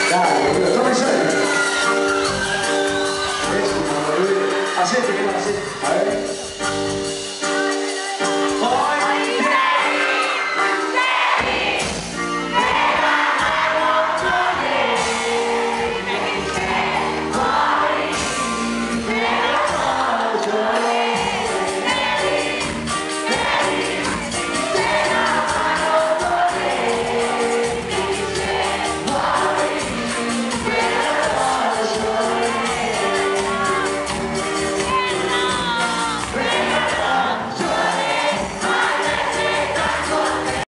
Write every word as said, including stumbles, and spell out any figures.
Dale, boludo, toma en serio. ¿Ves? Hacete, que no hacete. A ver.